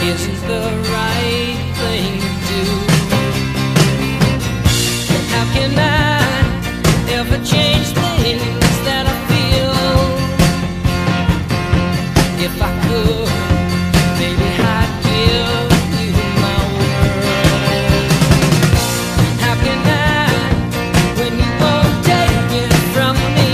isn't the right thing to do. How can I ever change things that I feel? If I could, baby, I'd give you my world. How can I, when you won't take it from me?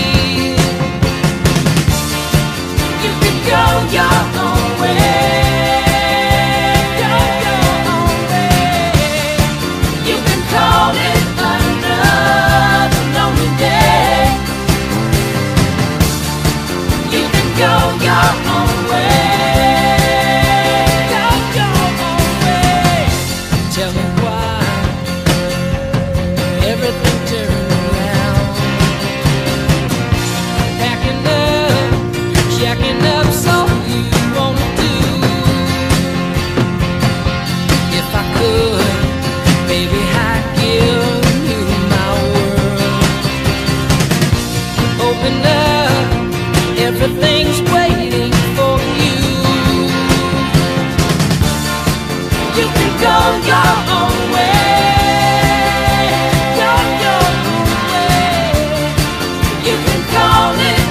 You can go your own way, go your own way. You can call it another lonely day. You can go your own way, go your own way. Tell me why everything turned around. Packing up, jacking up, so you wanna do. If I could, baby, I'd give you my world. Open up, everything's waiting for you. You can go your own way, go your own way. You can call it